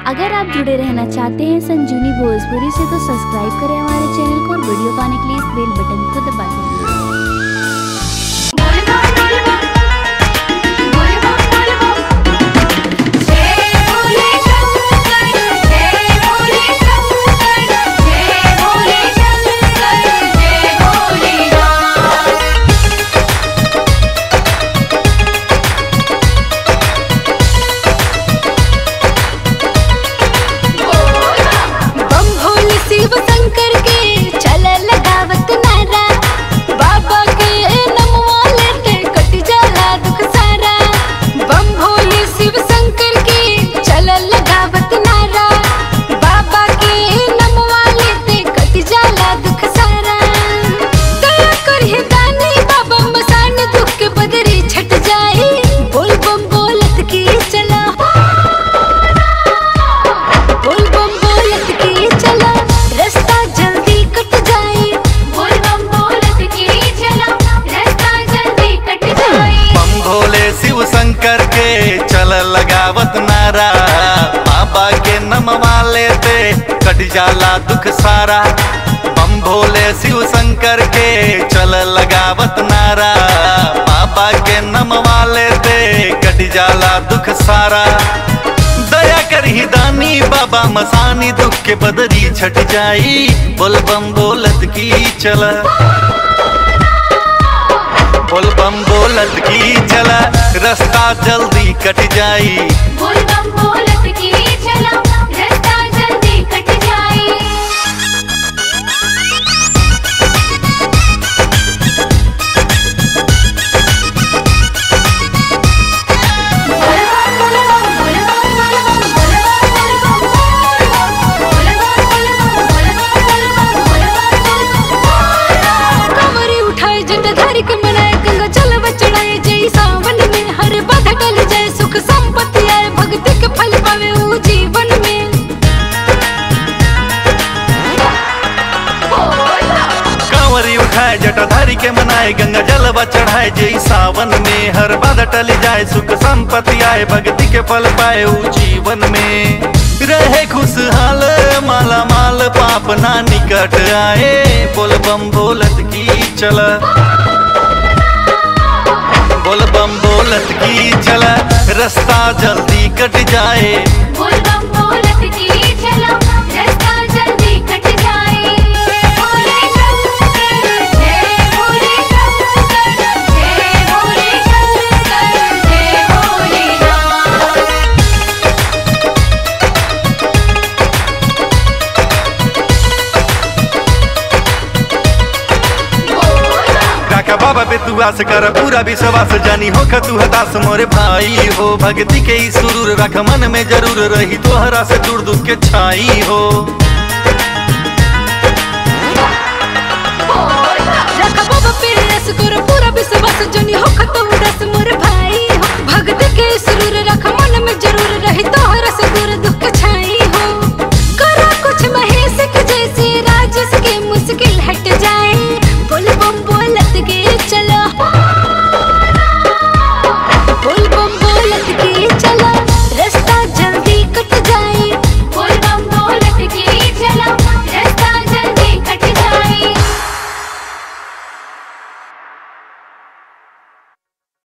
अगर आप जुड़े रहना चाहते हैं संजीवनी भोजपुरी से तो सब्सक्राइब करें हमारे चैनल को और वीडियो पाने के लिए इस बेल बटन को दबा दें। करके चल लगावत नारा, बाबा के नम वाले ते कट जाला दुख सारा। बम भोले शिव शंकर के चल लगावत नारा, बाबा के नम वाले ते कट जाला दुख सारा। दया करही दानी बाबा मसानी, दुख के बदरी छट जाई। बोल बम बोलत की चला, बोल बम बोलत की चला, रास्ता जल्दी कट जाई। बोल बम बोलत की चला, रास्ता जल्दी कट जाई। कमरी उठाए जटाधारी के मनाए, गंगा जलवा चढ़ाए, जय सावन में हर बाधा टल जाए, सुख संपत्ति आए, भक्ति के फल पावे वो जीवन में। कांवरी उठाए जटाधारी के मनाए, गंगा जलवा चढ़ाए, जय सावन में हर बाधा टल जाए, सुख संपत्ति आए, भक्ति के फल पाए वो जीवन में। रहे खुशहाल माला माल, पाप ना निकट आए। बोल बम बोलत की चला, बोल बम बोलत की चला, रास्ता जल्दी कट जाए। बोल बम बोलत की चला, रास्ता जल्दी कट जाए। भोले शंकर जय भोले शंकर, जय भोले शंकर, जय भोलेनाथ। काका बाबा पे तू आस कर, पूरा विश्वास जानी हो तू हताश मोरे भाई हो। भक्ति के ही सुरूर रख, मन में जरूर रही तोहरा से दूर दुख के छाई हो। रखा बाबा पे आस करो, पूरा विश्वास जानी हो तू उदास मोर भाई।